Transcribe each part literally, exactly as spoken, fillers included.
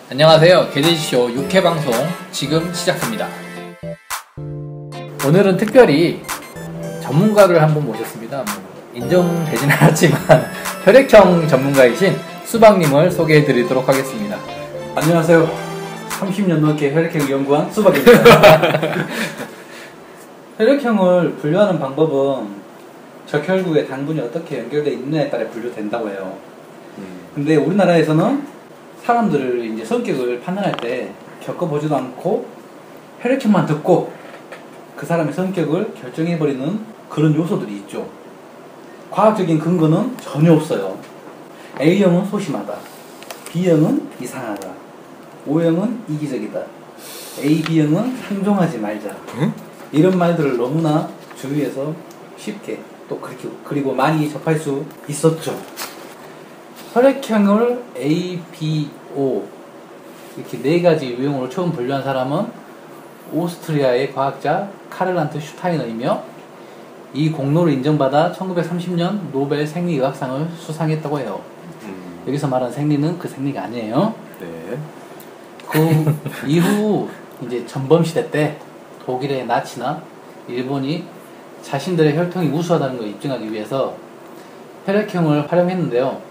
안녕하세요. 개돼지쇼 육 회 방송 지금 시작합니다. 오늘은 특별히 전문가를 한 분 모셨습니다. 뭐 인정되진 않았지만 혈액형 전문가이신 수박님을 소개해 드리도록 하겠습니다. 안녕하세요. 삼십 년 넘게 혈액형을 연구한 수박입니다. 혈액형을 분류하는 방법은 적혈구의 당분이 어떻게 연결되어 있느냐에 따라 분류된다고 해요. 음. 근데 우리나라에서는 사람들을 이제 성격을 판단할 때 겪어보지도 않고 혈액형만 듣고 그 사람의 성격을 결정해버리는 그런 요소들이 있죠. 과학적인 근거는 전혀 없어요. A형은 소심하다, B형은 이상하다, O형은 이기적이다, A, B형은 상종하지 말자. 응? 이런 말들을 너무나 주위에서 쉽게 또 그렇게 그리고 많이 접할 수 있었죠. 혈액형을 A, B, O 이렇게 네 가지 유형으로 처음 분류한 사람은 오스트리아의 과학자 카를란트 슈타이너이며 이 공로를 인정받아 천구백삼십 년 노벨 생리의학상을 수상했다고 해요. 음. 여기서 말하는 생리는 그 생리가 아니에요. 네. 그 이후 이제 전범시대 때 독일의 나치나 일본이 자신들의 혈통이 우수하다는 걸 입증하기 위해서 혈액형을 활용했는데요.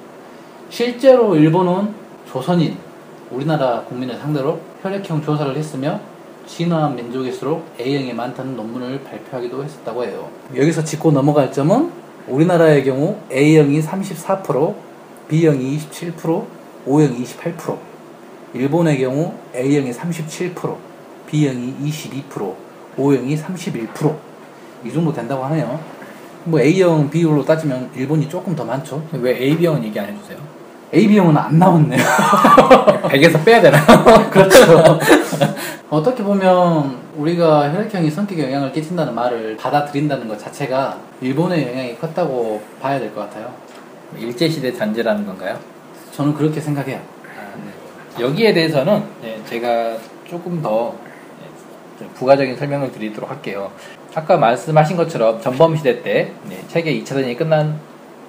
실제로 일본은 조선인, 우리나라 국민을 상대로 혈액형 조사를 했으며 진화한 민족일수록 A형이 많다는 논문을 발표하기도 했었다고 해요. 여기서 짚고 넘어갈 점은 우리나라의 경우 A형이 삼십사 퍼센트, B형이 이십칠 퍼센트, O형이 이십팔 퍼센트, 일본의 경우 A형이 삼십칠 퍼센트, B형이 이십이 퍼센트, O형이 삼십일 퍼센트 이 정도 된다고 하네요. 뭐 A형 비율로 따지면 일본이 조금 더 많죠. 왜 에이비형은 얘기 안 해주세요? 에이비형은 안 나왔네요. 백에서 빼야 되나? 그렇죠. 어떻게 보면 우리가 혈액형이 성격에 영향을 끼친다는 말을 받아들인다는 것 자체가 일본의 영향이 컸다고 봐야 될 것 같아요. 일제시대 잔재라는 건가요? 저는 그렇게 생각해요. 아, 네. 여기에 대해서는 네, 제가 조금 더 네, 부가적인 설명을 드리도록 할게요. 아까 말씀하신 것처럼 전범시대 때 네, 세계 이 차 대전이 끝난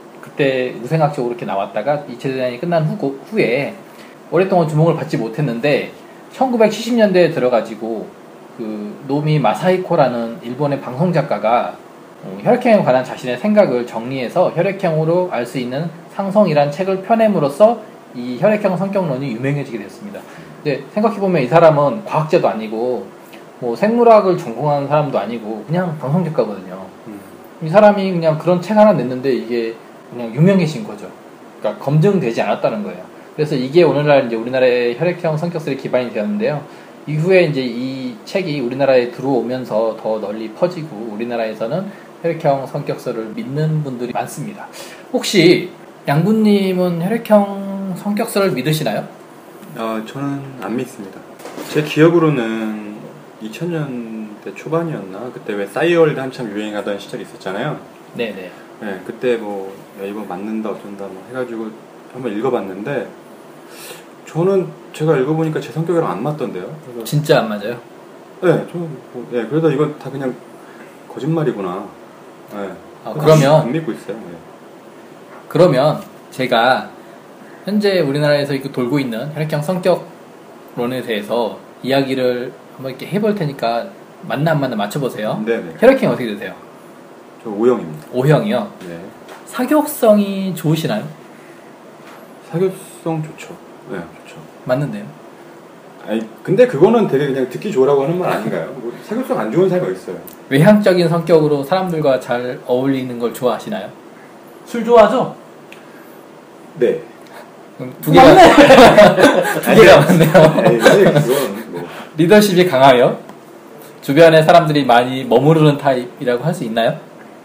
그때 우생학적으로 이렇게 나왔다가 이 차 대전이 끝난 후, 후에 오랫동안 주목을 받지 못했는데 천구백칠십 년대에 들어가지고 그 노미 마사히코라는 일본의 방송작가가 어, 혈액형에 관한 자신의 생각을 정리해서 혈액형으로 알 수 있는 상성이란 책을 펴냄으로써 이 혈액형 성격론이 유명해지게 됐습니다. 근데 생각해보면 이 사람은 과학자도 아니고 뭐 생물학을 전공한 사람도 아니고 그냥 방송작가거든요. 음. 이 사람이 그냥 그런 책 하나 냈는데 이게 그냥 유명해진 거죠. 그러니까 검증되지 않았다는 거예요. 그래서 이게 오늘날 이제 우리나라의 혈액형 성격설이 기반이 되었는데요. 이후에 이제 이 책이 우리나라에 들어오면서 더 널리 퍼지고 우리나라에서는 혈액형 성격설을 믿는 분들이 많습니다. 혹시 양구님은 혈액형 성격설을 믿으시나요? 어, 저는 안 믿습니다. 제 기억으로는 이천 년대 초반이었나? 그때 왜 싸이월드 한참 유행하던 시절이 있었잖아요. 네네. 네, 그때 뭐, 야, 이거 맞는다, 어쩐다, 뭐 해가지고 한번 읽어봤는데, 저는 제가 읽어보니까 제 성격이랑 안 맞던데요. 그래서 진짜 안 맞아요? 네, 저는, 뭐, 네, 그래서 이거 다 그냥 거짓말이구나. 네. 아, 그러면. 안 믿고 있어요. 네. 그러면 제가 현재 우리나라에서 이렇게 돌고 있는 혈액형 성격론에 대해서 이야기를 한번 이렇게 해볼 테니까 맞나 안 맞나 맞춰보세요. 네네. 혈액형이 어떻게 되세요? 저 O형입니다. O형이요? 네. 사교성이 좋으시나요? 사교성 좋죠. 네, 좋죠. 맞는데요? 아니, 근데 그거는 되게 그냥 듣기 좋으라고 하는 말 아닌가요? 뭐 사교성 안 좋은 사람이 있어요. 외향적인 성격으로 사람들과 잘 어울리는 걸 좋아하시나요? 술 좋아하죠? 네. 그럼 두 개가 두 개가 맞네요. 아니, 그건 뭐 리더십이 강하여 주변에 사람들이 많이 머무르는 타입이라고 할 수 있나요?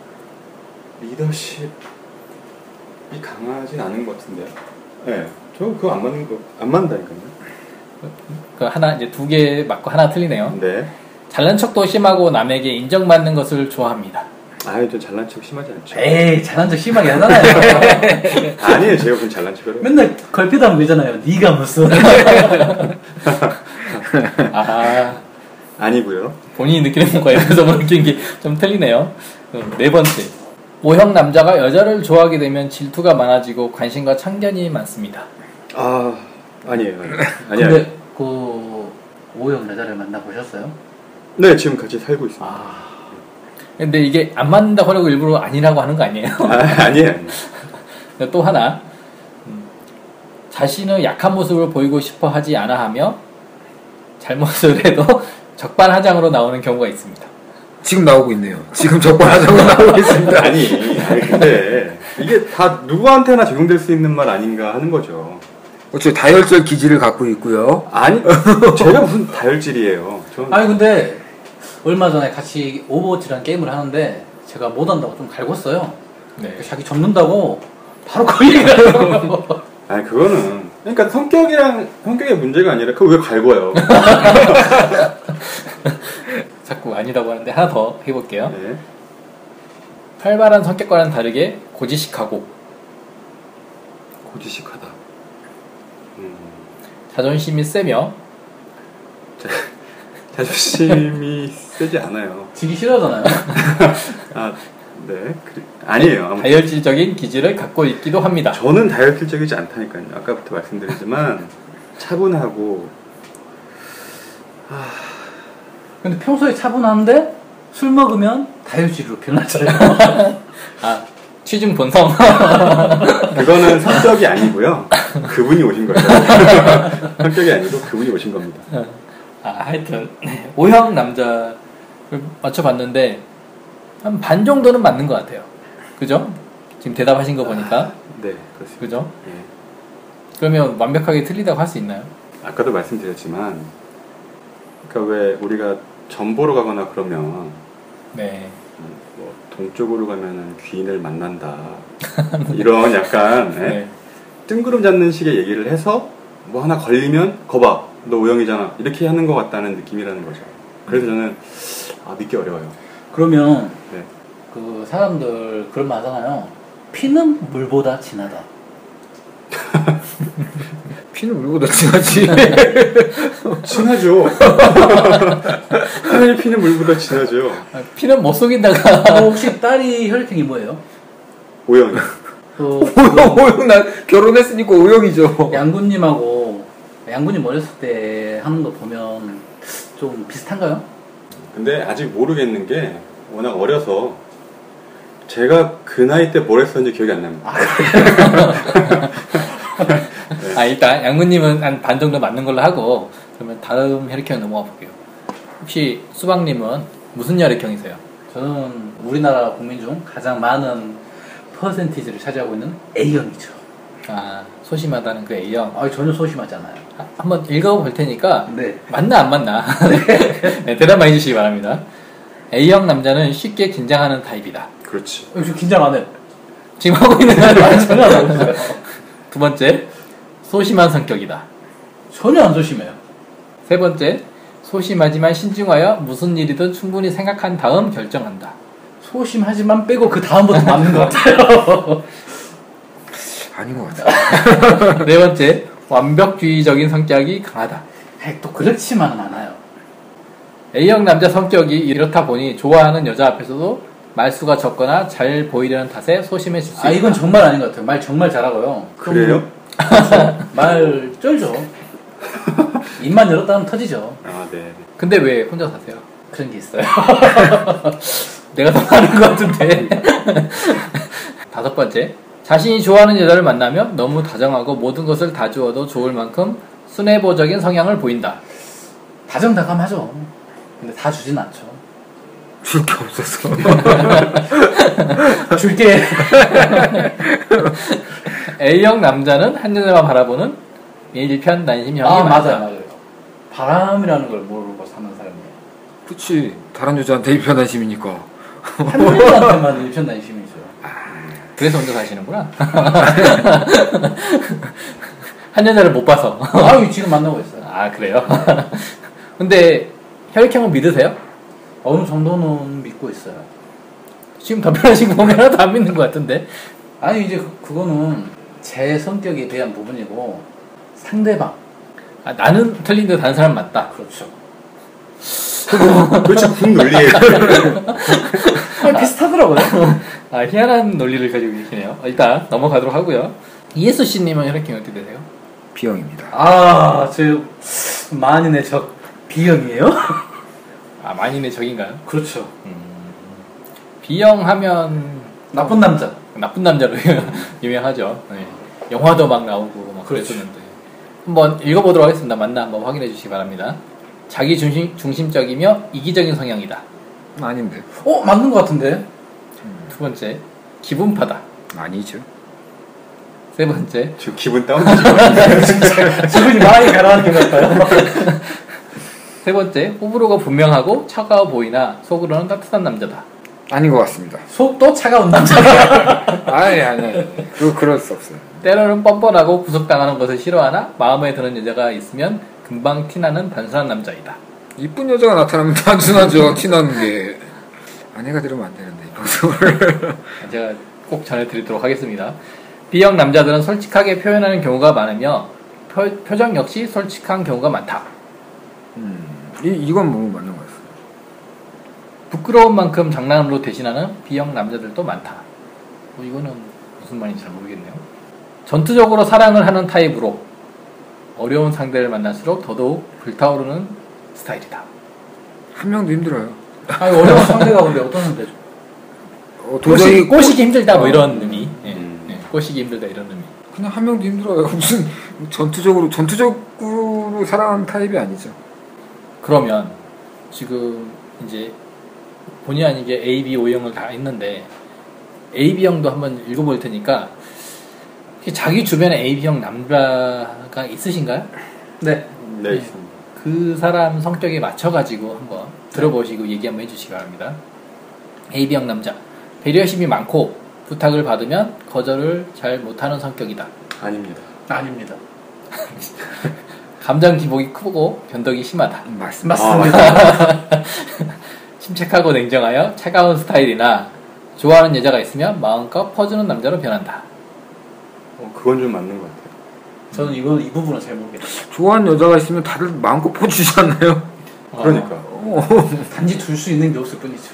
리더십이 강하진 않은 것 같은데요. 네, 저 그거 안 맞는 거 안 맞는다니까요. 그 하나 이제 두 개 맞고 하나 틀리네요. 네. 잘난 척도 심하고 남에게 인정받는 것을 좋아합니다. 아유, 저 잘난 척 심하지 않죠. 에이, 잘난 척 심하게 하잖아요. 아니에요, 제가 그럼 잘난 척을. 맨날 걸핏하면 되잖아요. 네가 무슨. 아, 아니고요. 본인이 느끼는 거에 대해서 느낀 게 좀 틀리네요. 네 번째. O형 남자가 여자를 좋아하게 되면 질투가 많아지고 관심과 참견이 많습니다. 아, 아니에요. 아니에요. 아니에요. 근데 그 O형 여자를 만나보셨어요? 네, 지금 같이 살고 있습니다. 아, 근데 이게 안 맞는다고 하려고 일부러 아니라고 하는 거 아니에요? 아, 아니에요. 아니에요. 또 하나, 음, 자신의 약한 모습을 보이고 싶어 하지 않아 하며 잘못을 해도 적반하장으로 나오는 경우가 있습니다. 지금 나오고 있네요. 지금 적반하장으로 나오고 있습니다. 아니, 아니, 근데 이게 다 누구한테나 적용될 수 있는 말 아닌가 하는 거죠. 어째 다혈질 기질을 갖고 있고요. 아니, 제가 무슨 다혈질이에요. 저는 아니 근데 얼마 전에 같이 오버워치라는 게임을 하는데 제가 못한다고 좀 갈궜어요. 네. 자기 접는다고 바로 그 얘기를 하더라고요. 아니 그거는 그러니까 성격이랑 성격의 문제가 아니라 그거 왜 갈궈요? 자꾸 아니라고 하는데 하나 더 해볼게요. 네. 활발한 성격과는 다르게 고지식하고 고지식하다. 음, 자존심이 세며 자, 자존심이 세지 않아요. 지기 싫어하잖아요. 아, 네. 그래, 아니에요. 아무튼 다혈질적인 기질을 갖고 있기도 합니다. 저는 다혈질적이지 않다니까요. 아까부터 말씀드리지만 차분하고 아, 근데 평소에 차분한데 술 먹으면 다혈질로 변하잖아요. 아, 취중 본성. 그거는 성격이 아니고요. 그분이 오신 거예요. 성격이 아니고 그분이 오신 겁니다. 아, 하여튼 O형 남자를 맞춰봤는데 한 반 정도는 맞는 것 같아요. 그죠? 지금 대답하신 거 보니까. 네, 그렇습니다. 그죠? 예. 그러면 완벽하게 틀리다고 할 수 있나요? 아까도 말씀드렸지만, 그러니까 왜 우리가 점 보러 가거나 그러면 네. 음, 뭐 동쪽으로 가면은 귀인을 만난다 이런 약간 예? 네. 뜬구름 잡는 식의 얘기를 해서 뭐 하나 걸리면 거봐 너 O형이잖아 이렇게 하는 것 같다는 느낌이라는 거죠. 그래서 저는 아 믿기 어려워요. 그러면 네. 그 사람들 그런 말 하잖아요. 피는 물보다 진하다. 피는 물보다 진하지. 친하죠. 하늘의 피는 물보다 진하죠. 아, 피는 못 속인다가. 어, 혹시 딸이 혈액형이 뭐예요? O형. 그 오형, 오형, 나 결혼했으니까 오형이죠. 양구님하고 양구님 어렸을 때 하는 거 보면 좀 비슷한가요? 근데 아직 모르겠는 게 워낙 어려서 제가 그 나이 때 뭘 했었는지 기억이 안 납니다. 네. 아, 일단 양구님은 한 반 정도 맞는 걸로 하고 그러면 다음 혈액형 넘어가 볼게요. 혹시 수박님은 무슨 혈액형이세요? 저는 우리나라 국민 중 가장 많은 퍼센티지를 차지하고 있는 A형이죠. 아, 소심하다는 그 A형. 아, 전혀 소심하지 않아요. 아, 한번 읽어볼 테니까 네. 맞나 안 맞나 네, 대답만 해주시기 바랍니다. A형 남자는 쉽게 긴장하는 타입이다. 그렇지. 어, 저 긴장 안 해요. 지금 하고 있는 건 전혀 안 하고 있어요. 두 번째, 소심한 성격이다. 전혀 안 소심해요. 세 번째, 소심하지만 신중하여 무슨 일이든 충분히 생각한 다음 결정한다. 소심하지만 빼고 그 다음부터 맞는 것 같아요. 아닌 것 같아. 네 번째, 완벽주의적인 성격이 강하다. 에이, 또 그렇지만은 않아요. A형 남자 성격이 이렇다 보니 좋아하는 여자 앞에서도 말수가 적거나 잘 보이려는 탓에 소심해질 수 있다. 아, 이건 정말 아닌 것 같아요. 말 정말 잘하고요. 그래요? 말 쩔죠. 입만 열었다 하면 터지죠. 아, 네. 근데 왜 혼자 사세요? 그런 게 있어요. 내가 더 많은 것 같은데. 다섯 번째, 자신이 좋아하는 여자를 만나면 너무 다정하고 모든 것을 다 주어도 좋을 만큼 순애보적인 성향을 보인다. 다정다감하죠. 근데 다 주진 않죠. 줄 게 없어서. 줄게. A형 남자는 한 여자만 바라보는 일편단심형이 아, 많다. 맞아요, 맞아요. 바람이라는 걸 모르고 사는 사람이에요. 그치. 다른 여자한테 일편단심이니까. 한 여자한테만 일편단심이죠. 그래서 혼자 사시는구나. 한 여자를 못 봐서. 아유, 지금 만나고 있어요. 아, 그래요? 근데 혈액형은 믿으세요? 어느 정도는 믿고 있어요. 지금 답변하신 거 보면 하나도 안 믿는 것 같은데. 아니, 이제 그, 그거는 제 성격에 대한 부분이고 상대방. 아, 나는 틀린데 다른 사람 맞다. 그렇죠. 도대체 무슨 논리예요? 아니, 비슷하더라고요. 아, 희한한 논리를 가지고 계시네요. 일단 넘어가도록 하고요. 이에스씨님은 혈액형이 어떻게 되세요? B형입니다. 아, 저 만인의 적 B형이에요? 아, 만인의 적인가요? 그렇죠. 음, B형 하면 나쁜 남자. 나쁜 남자로 유명하죠. 네. 영화도 막 나오고 막 그렇죠. 그랬었는데 한번 읽어보도록 하겠습니다. 맞나 한번 확인해 주시기 바랍니다. 자기 중심, 중심적이며 이기적인 성향이다. 아닌데. 어, 맞는 것 같은데? 두 번째, 기분파다. 아니죠. 세 번째, 지금 기분 다운되신 것 같아요. 기분이 많이 가라앉는 것 같아요. 세 번째, 호불호가 분명하고 차가워 보이나 속으로는 따뜻한 남자다. 아닌 것 같습니다. 속도 차가운 남자가. 아니 아니 아니. 그 그럴 수 없어요. 때로는 뻔뻔하고 구속당하는 것을 싫어하나 마음에 드는 여자가 있으면 금방 티나는 단순한 남자이다. 이쁜 여자가 나타나면 단순하죠. 티나는 게. 아내가 들으면 안 되는데 이 방송을. 제가 꼭 전해드리도록 하겠습니다. B형 남자들은 솔직하게 표현하는 경우가 많으며 표, 표정 역시 솔직한 경우가 많다. 음, 이 이건 뭐 맞는 것 같습니다. 부끄러운 만큼 장난으로 대신하는 B형 남자들도 많다. 뭐 이거는 무슨 말인지 잘 모르겠네요. 전투적으로 사랑을 하는 타입으로 어려운 상대를 만날수록 더더욱 불타오르는 스타일이다. 한 명도 힘들어요. 아니, 어려운 상대가 근데 어떤 상대죠? 어, 도저히 꼬시, 꼬시기 힘들다 뭐 어. 이런 의미. 예, 음. 예, 꼬시기 힘들다 이런 의미. 그냥 한 명도 힘들어요. 무슨 전투적으로 전투적으로 사랑하는 타입이 아니죠. 그러면 지금 이제 본의 아니게 A, B, O형을 다 했는데 A, B형도 한번 읽어볼 테니까 혹시 자기 주변에 A, B형 남자가 있으신가요? 네. 네, 있습니다. 그 사람 성격에 맞춰가지고 한번 들어보시고 얘기 한번 해주시기 바랍니다. A, B형 남자 배려심이 많고 부탁을 받으면 거절을 잘 못하는 성격이다. 아닙니다. 아닙니다. 감정 기복이 크고 변덕이 심하다. 맞습니다. 맞습니다. 침착하고 냉정하여 차가운 스타일이나 좋아하는 여자가 있으면 마음껏 퍼주는 남자로 변한다. 어, 그건 좀 맞는 것 같아요. 저는 이거 이 부분은 잘 모르겠어요. 좋아하는 여자가 있으면 다들 마음껏 퍼주지 않나요? 그러니까. 어. 단지 둘 수 있는 게 없을 뿐이죠.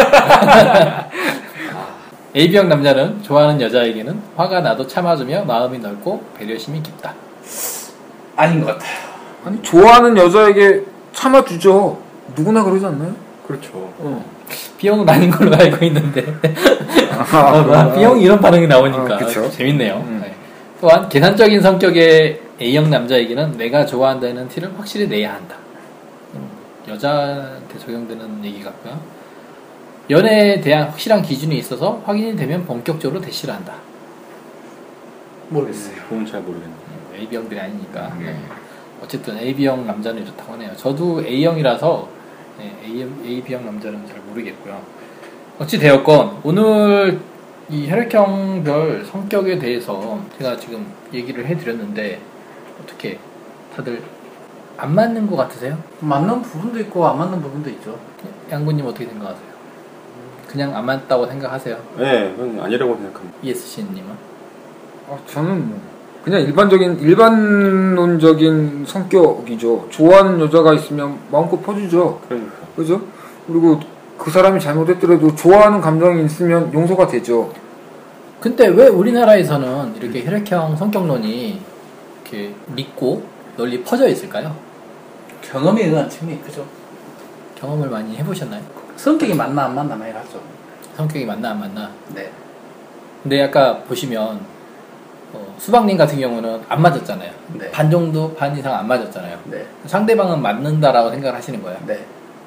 A, B형 남자는 좋아하는 여자에게는 화가 나도 참아주며 마음이 넓고 배려심이 깊다. 아닌 것 같아요. 아니 좋아하는 여자에게 참아주죠. 누구나 그러지 않나요? 그렇죠. 어. B형은 아닌 걸로 알고 있는데 아, 아, B형이 이런 반응이 나오니까 아, 그쵸? 재밌네요. 음. 네. 또한 계산적인 성격의 A형 남자에게는 내가 좋아한다는 티를 확실히 내야 한다. 음, 여자한테 적용되는 얘기 같고요. 연애에 대한 확실한 기준이 있어서 확인이 되면 본격적으로 대시를 한다. 모르겠어요. 그건 잘 모르겠네요. 음, A형들이 아니니까. 네. 네. 어쨌든 에이비형 남자는 이렇다고 하네요. 저도 A형이라서 네, 에이비형 남자는 잘 모르겠고요. 어찌 되었건 오늘 이 혈액형별 성격에 대해서 제가 지금 얘기를 해드렸는데 어떻게 다들 안 맞는 것 같으세요? 맞는 부분도 있고 안 맞는 부분도 있죠. 양구님 어떻게 생각하세요? 그냥 안 맞다고 생각하세요? 네, 그건 아니라고 생각합니다. 이에스씨님은? 아, 저는 뭐 그냥 일반적인 일반론적인 성격이죠. 좋아하는 여자가 있으면 마음껏 퍼주죠. 그러니까. 그죠? 그리고 그 사람이 잘못했더라도 좋아하는 감정이 있으면 용서가 되죠. 근데 왜 우리나라에서는 이렇게 혈액형 성격론이 이렇게 믿고 널리 퍼져 있을까요? 경험에 의한 측면이 크죠. 경험을 많이 해보셨나요? 성격이 맞나 안 맞나 많이 하죠. 성격이 맞나 안 맞나? 네. 근데 아까 보시면 어, 수박님 같은 경우는 안 맞았잖아요. 네. 반 정도, 반 이상 안 맞았잖아요. 네. 상대방은 맞는다라고 생각을 하시는 거예요. 네.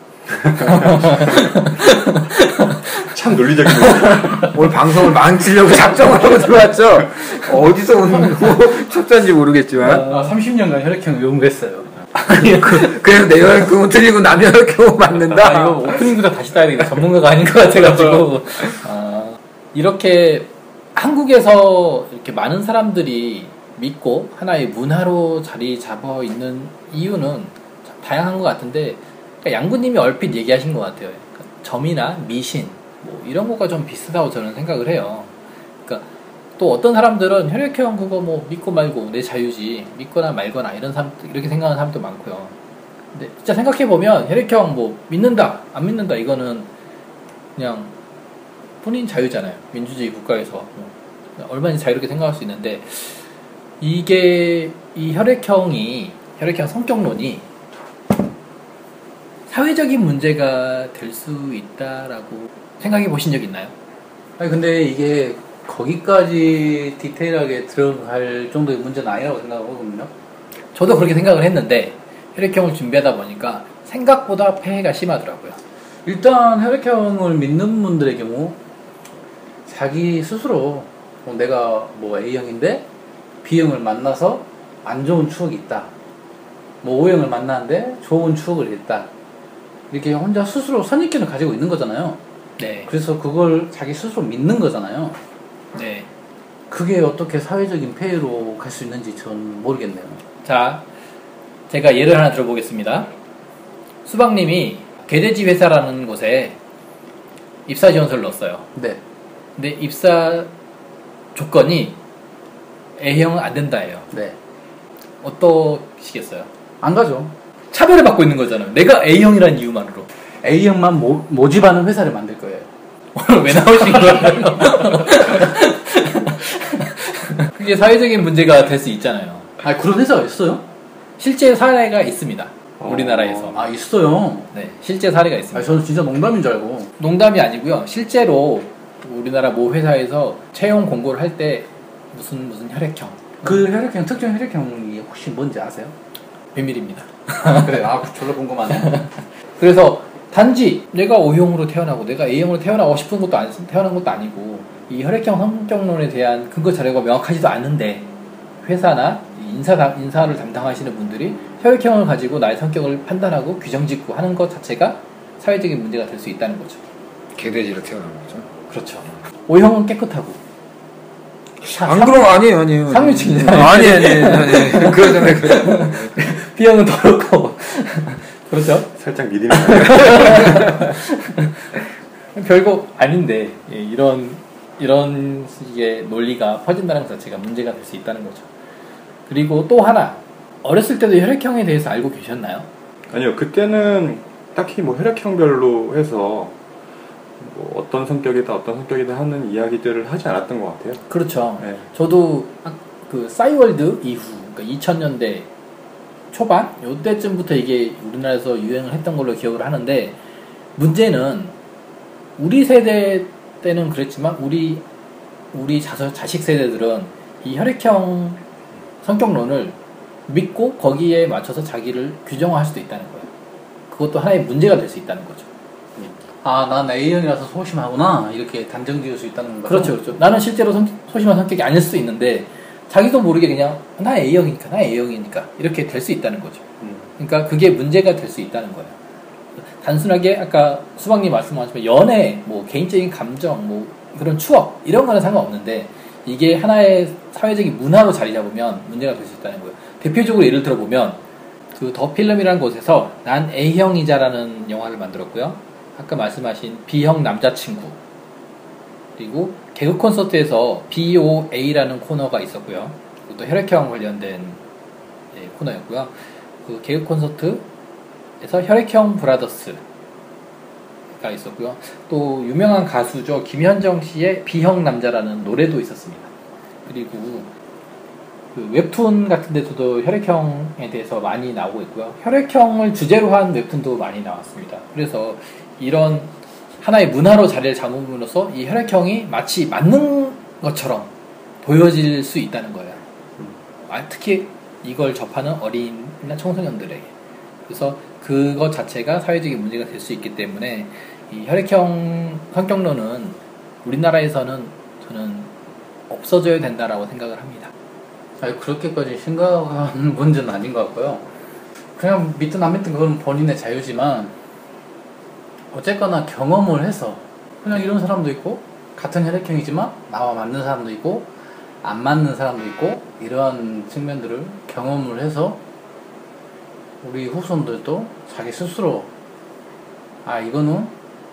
참 논리적이네요. 오늘 방송을 망치려고 작정을 하고 들어왔죠. 어디서 오는 첩자인지 모르겠지만 아, 삼십 년간 혈액형을 연구했어요. 그, 그래서 내 혈액형은 틀리고 남의 혈액형은 맞는다. 아, 이거 오프닝부터 다시 따야 되겠다. 전문가가 아닌 것 같아가지고. 아, 이렇게 한국에서 이렇게 많은 사람들이 믿고 하나의 문화로 자리 잡아 있는 이유는 참 다양한 것 같은데, 그러니까 양구님이 얼핏 얘기하신 것 같아요. 그러니까 점이나 미신, 뭐 이런 거가 좀 비슷하다고 저는 생각을 해요. 그러니까 또 어떤 사람들은 혈액형 그거 뭐 믿고 말고 내 자유지, 믿거나 말거나 이런 사람 이렇게 생각하는 사람도 많고요. 근데 진짜 생각해 보면 혈액형 뭐 믿는다, 안 믿는다 이거는 그냥 본인 자유잖아요. 민주주의 국가에서 뭐 얼마든지 자유롭게 생각할 수 있는데 이게 이 혈액형이 혈액형 성격론이 사회적인 문제가 될 수 있다라고 생각해 보신 적 있나요? 아니 근데 이게 거기까지 디테일하게 들어갈 정도의 문제는 아니라고 생각하거든요. 저도 그렇게 생각을 했는데 혈액형을 준비하다 보니까 생각보다 폐해가 심하더라고요. 일단 혈액형을 믿는 분들의 경우 자기 스스로 뭐 내가 뭐 A형인데 B형을 만나서 안 좋은 추억이 있다. 뭐 O형을 만나는데 좋은 추억을 했다. 이렇게 혼자 스스로 선입견을 가지고 있는 거잖아요. 네. 그래서 그걸 자기 스스로 믿는 거잖아요. 네. 그게 어떻게 사회적인 폐해로 갈 수 있는지 전 모르겠네요. 자, 제가 예를 하나 들어보겠습니다. 수박님이 개돼지 회사라는 곳에 입사 지원서를 넣었어요. 네. 근데 입사 조건이 A형은 안 된다예요. 네. 어떠시겠어요? 안 가죠. 차별을 받고 있는 거잖아요. 내가 A형이라는 이유만으로. A형만 모, 모집하는 회사를 만들 거예요. 오늘 왜 나오신 거예요? 그게 사회적인 문제가 될 수 있잖아요. 아 그런 회사가 있어요? 실제 사례가 있습니다. 어. 우리나라에서. 아 있어요. 네, 실제 사례가 아 있습니다. 저는 진짜 농담인 줄 알고. 농담이 아니고요. 실제로 우리나라 모 회사에서 채용 공고를 할 때 무슨 무슨 혈액형 그 혈액형 특정 혈액형이 혹시 뭔지 아세요? 비밀입니다. 그래. 아 졸라 궁금하네. 그래서 단지 내가 O형으로 태어나고 내가 A형으로 태어나고 싶은 것도 아니, 태어난 것도 아니고 이 혈액형 성격론에 대한 근거 자료가 명확하지도 않은데 회사나 인사, 인사를 담당하시는 분들이 혈액형을 가지고 나의 성격을 판단하고 규정 짓고 하는 것 자체가 사회적인 문제가 될 수 있다는 거죠. 개돼지로 태어난 거죠. 그렇죠. O형은 깨끗하고 안 그럼 아니에요, 아니에요. 상류층이잖아요. 아니, 아니, 아니, 아니. 그러잖아요, 그러잖아요. B형은 더럽고 그렇죠. 살짝 믿음이 가요. 별거 아닌데 예, 이런 이런 식의 논리가 퍼진다는 것 자체가 문제가 될 수 있다는 거죠. 그리고 또 하나 어렸을 때도 혈액형에 대해서 알고 계셨나요? 아니요, 그때는 딱히 뭐 혈액형별로 해서 뭐 어떤 성격이다 어떤 성격이다 하는 이야기들을 하지 않았던 것 같아요. 그렇죠. 네. 저도 그 싸이월드 이후 그러니까 이천 년대 초반 요때쯤부터 이게 우리나라에서 유행을 했던 걸로 기억을 하는데 문제는 우리 세대 때는 그랬지만 우리 우리 자, 자식 세대들은 이 혈액형 성격론을 믿고 거기에 맞춰서 자기를 규정화할 수도 있다는 거예요. 그것도 하나의 문제가 될 수 있다는 거죠. 아 난 A형이라서 소심하구나 이렇게 단정 지을 수 있다는 거죠. 그렇죠, 그렇죠. 나는 실제로 성, 소심한 성격이 아닐 수도 있는데 자기도 모르게 그냥 나 A형이니까 나 A형이니까 이렇게 될 수 있다는 거죠. 음. 그러니까 그게 문제가 될 수 있다는 거예요. 단순하게 아까 수박님 말씀하셨지만 연애, 뭐 개인적인 감정, 뭐 그런 추억 이런 거는 상관없는데 이게 하나의 사회적인 문화로 자리 잡으면 문제가 될 수 있다는 거예요. 대표적으로 예를 들어보면 그 더 필름이라는 곳에서 난 A형이자라는 영화를 만들었고요. 아까 말씀하신 B형 남자친구 그리고 개그 콘서트에서 비 오 에이라는 코너가 있었고요. 또 혈액형 관련된 예, 코너였고요. 그 개그 콘서트에서 혈액형 브라더스가 있었고요. 또 유명한 가수죠. 김현정 씨의 B형 남자라는 노래도 있었습니다. 그리고 그 웹툰 같은 데서도 혈액형에 대해서 많이 나오고 있고요. 혈액형을 주제로 한 웹툰도 많이 나왔습니다. 그래서 이런 하나의 문화로 자리를 잡음으로써 이 혈액형이 마치 맞는 것처럼 보여질 수 있다는 거예요. 아, 특히 이걸 접하는 어린이나 청소년들에게. 그래서 그것 자체가 사회적인 문제가 될 수 있기 때문에 이 혈액형 성격론은 우리나라에서는 저는 없어져야 된다라고 생각을 합니다. 아니 그렇게까지 심각한 문제는 아닌 것 같고요. 그냥 믿든 안 믿든 그건 본인의 자유지만 어쨌거나 경험을 해서 그냥 이런 사람도 있고 같은 혈액형이지만 나와 맞는 사람도 있고 안 맞는 사람도 있고 이러한 측면들을 경험을 해서 우리 후손들도 자기 스스로 아 이거는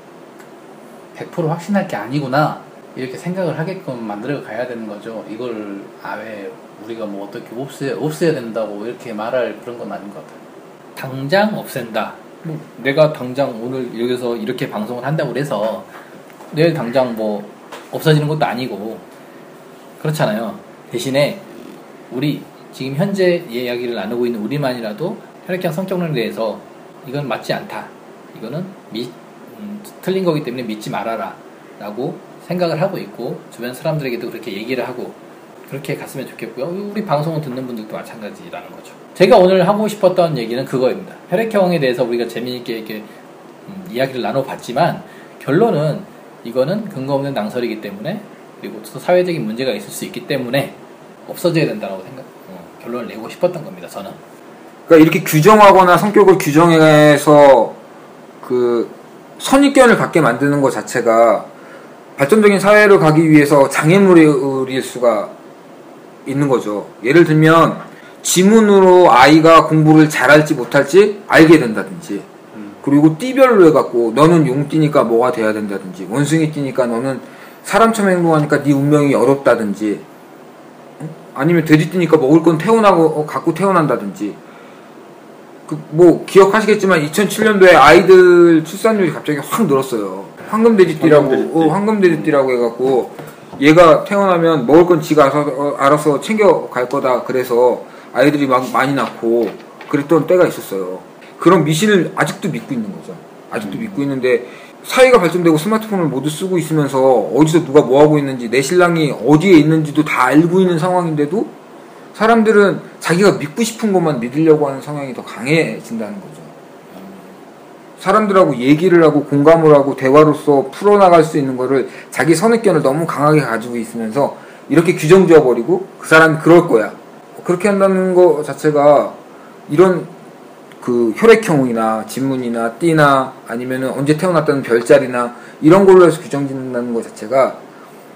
백 퍼센트 확신할 게 아니구나 이렇게 생각을 하게끔 만들어 가야 되는 거죠. 이걸 아예 우리가 뭐 어떻게 없애, 없애야 된다고 이렇게 말할 그런 건 아닌 것 같아요. 당장 없앤다. 뭐 내가 당장 오늘 여기서 이렇게 방송을 한다고 해서 내일 당장 뭐 없어지는 것도 아니고 그렇잖아요. 대신에 우리 지금 현재 이야기를 나누고 있는 우리만이라도 혈액형 성격론에 대해서 이건 맞지 않다. 이거는 미, 음, 틀린 거기 때문에 믿지 말아라 라고 생각을 하고 있고 주변 사람들에게도 그렇게 얘기를 하고 그렇게 갔으면 좋겠고요. 우리 방송을 듣는 분들도 마찬가지라는 거죠. 제가 오늘 하고 싶었던 얘기는 그거입니다. 혈액형에 대해서 우리가 재미있게 이렇게 음, 이야기를 나눠봤지만 결론은 이거는 근거 없는 낭설이기 때문에 그리고 또 사회적인 문제가 있을 수 있기 때문에 없어져야 된다고 생각 어, 결론을 내고 싶었던 겁니다. 저는. 그러니까 이렇게 규정하거나 성격을 규정해서 그 선입견을 갖게 만드는 것 자체가 발전적인 사회를 가기 위해서 장애물일 수가 있는 거죠. 예를 들면 지문으로 아이가 공부를 잘할지 못할지 알게 된다든지, 그리고 띠별로 해갖고 너는 용띠니까 뭐가 돼야 된다든지, 원숭이띠니까 너는 사람처럼 행동하니까 네 운명이 어렵다든지, 아니면 돼지띠니까 먹을 건 태어나고 갖고 태어난다든지. 그 뭐 기억하시겠지만 이천칠 년도에 아이들 출산율이 갑자기 확 늘었어요. 황금돼지띠라고 황금돼지띠. 어, 황금돼지띠라고 해갖고 얘가 태어나면 먹을 건 지가 알아서, 어, 알아서 챙겨갈 거다. 그래서 아이들이 막 많이 낳고 그랬던 때가 있었어요. 그런 미신을 아직도 믿고 있는 거죠. 아직도 음. 믿고 있는데 사회가 발전되고 스마트폰을 모두 쓰고 있으면서 어디서 누가 뭐하고 있는지, 내 신랑이 어디에 있는지도 다 알고 있는 상황인데도 사람들은 자기가 믿고 싶은 것만 믿으려고 하는 성향이 더 강해진다는 거죠. 사람들하고 얘기를 하고 공감을 하고 대화로서 풀어나갈 수 있는 거를 자기 선입견을 너무 강하게 가지고 있으면서 이렇게 규정 지어버리고 그 사람이 그럴 거야. 그렇게 한다는 거 자체가 이런 그 혈액형이나 진문이나 띠나 아니면은 언제 태어났다는 별자리나 이런 걸로 해서 규정 짓는다는 것 자체가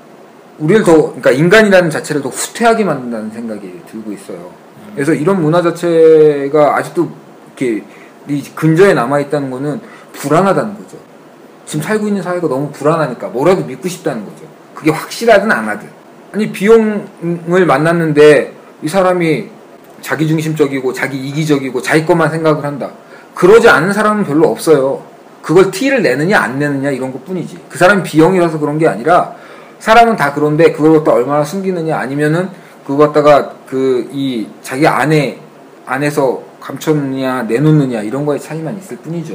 우리를 더, 그러니까 인간이라는 자체를 더 후퇴하게 만든다는 생각이 들고 있어요. 그래서 이런 문화 자체가 아직도 이렇게 이 근저에 남아있다는 거는 불안하다는 거죠. 지금 살고 있는 사회가 너무 불안하니까 뭐라도 믿고 싶다는 거죠. 그게 확실하든 안 하든. 아니, 비용을 만났는데 이 사람이 자기중심적이고 자기 이기적이고 자기 것만 생각을 한다. 그러지 않은 사람은 별로 없어요. 그걸 티를 내느냐 안 내느냐 이런 것 뿐이지. 그 사람이 비형이라서 그런 게 아니라 사람은 다 그런데 그걸 갖다 얼마나 숨기느냐, 아니면은 그거 갖다가 그 이 자기 안에 안에서 감췄느냐 내놓느냐 이런 거의 차이만 있을 뿐이죠.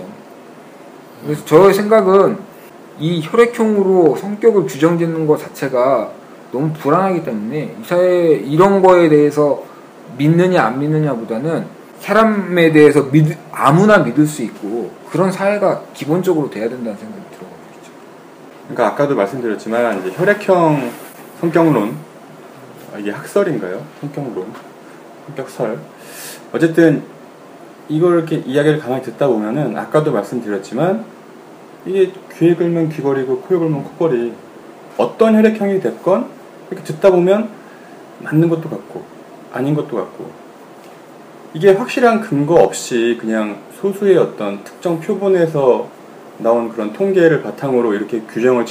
그래서 저의 생각은 이 혈액형으로 성격을 규정짓는 것 자체가 너무 불안하기 때문에 이 사회 이런 거에 대해서 믿느냐 안 믿느냐보다는 사람에 대해서 믿, 아무나 믿을 수 있고 그런 사회가 기본적으로 돼야 된다는 생각이 들어요. 그러니까 아까도 말씀드렸지만 이제 혈액형 성격론, 이게 학설인가요? 성격론, 성격설. 어쨌든 이걸 이렇게 이야기를 가만히 듣다 보면은 아까도 말씀드렸지만 이게 귀에 걸면 귀걸이고 코에 걸면 코걸이, 어떤 혈액형이 됐건 이렇게 듣다 보면 맞는 것도 같고 아닌 것도 같고, 이게 확실한 근거 없이 그냥 소수의 어떤 특정 표본에서 나온 그런 통계를 바탕으로 이렇게 규정을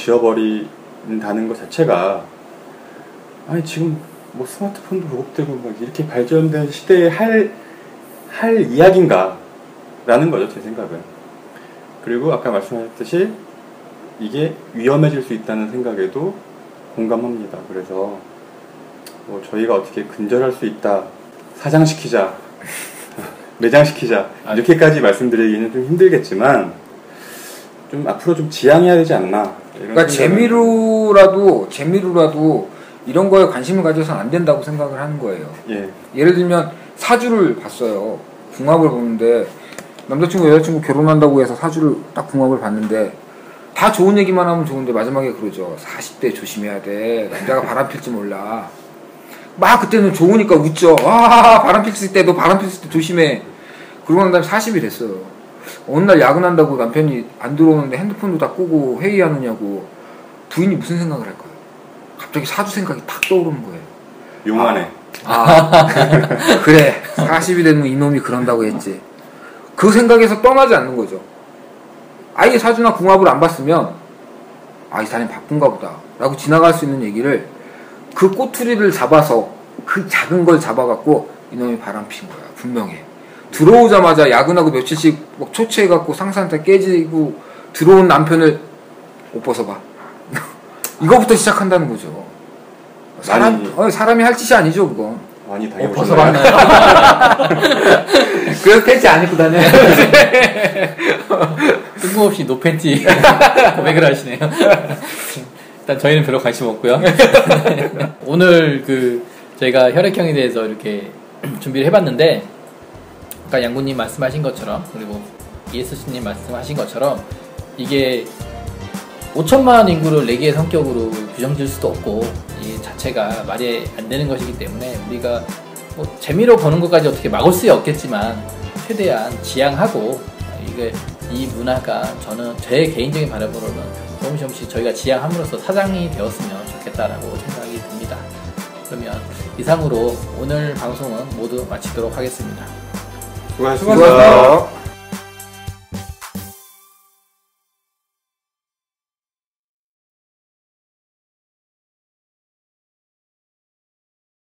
지어버린다는 것 자체가, 아니 지금 뭐 스마트폰도 보급되고 막 이렇게 발전된 시대에 할, 할 이야기인가 라는 거죠, 제 생각은. 그리고 아까 말씀하셨듯이 이게 위험해질 수 있다는 생각에도 공감합니다. 그래서 뭐 저희가 어떻게 근절할 수 있다, 사장시키자, 매장시키자 이렇게까지 말씀드리기는 좀 힘들겠지만 좀 앞으로 좀 지양해야 되지 않나. 그러니까 재미로라도 재미로라도 이런 거에 관심을 가져서는 안 된다고 생각을 하는 거예요. 예. 예를 들면 사주를 봤어요. 궁합을 보는데 남자친구 여자친구 결혼한다고 해서 사주를 딱 궁합을 봤는데 다 좋은 얘기만 하면 좋은데 마지막에 그러죠. 사십 대 조심해야 돼. 남자가 바람 필지 몰라. 막 그때는 좋으니까 웃죠. 와, 바람 필 때 너 바람 필 때 조심해. 그러고 난 다음에 사십이 됐어요. 어느 날 야근한다고 남편이 안 들어오는데 핸드폰도 다 끄고 회의하느냐고 부인이 무슨 생각을 할까요? 갑자기 사주 생각이 탁 떠오르는 거예요. 용하네. 아, 아 그래 사십이 되면 이놈이 그런다고 했지. 그 생각에서 떠나지 않는 거죠. 아예 사주나 궁합을 안 봤으면 아, 이 사람이 바쁜가 보다 라고 지나갈 수 있는 얘기를 그 꼬투리를 잡아서 그 작은 걸 잡아갖고 이놈이 바람핀 거야. 분명해. 들어오자마자 야근하고 며칠씩 막 초췌해갖고 상사한테 깨지고 들어온 남편을 옷 벗어봐. 이거부터 시작한다는 거죠. 사람, 어, 사람이 할 짓이 아니죠, 그건. 많이 어, 당해보셨나요? 벗어봤나요? 그래서 팬티 안 입고 다녀요. 뜬금없이 노팬티 고백을 하시네요. 일단 저희는 별로 관심 없고요. 오늘 그 저희가 혈액형에 대해서 이렇게 준비를 해봤는데 아까 양구님 말씀하신 것처럼 그리고 이에스씨님 말씀하신 것처럼 이게 오천만 인구를 네 개의 성격으로 규정질 수도 없고 이 자체가 말이 안 되는 것이기 때문에 우리가 뭐 재미로 보는 것까지 어떻게 막을 수 없겠지만 최대한 지양하고 이게 이 문화가 저는 제 개인적인 바람으로는 조금씩 조금씩 저희가 지향함으로써 사장이 되었으면 좋겠다라고 생각이 듭니다. 그러면 이상으로 오늘 방송은 모두 마치도록 하겠습니다. 수고하셨습니다. 수고하셨습니다.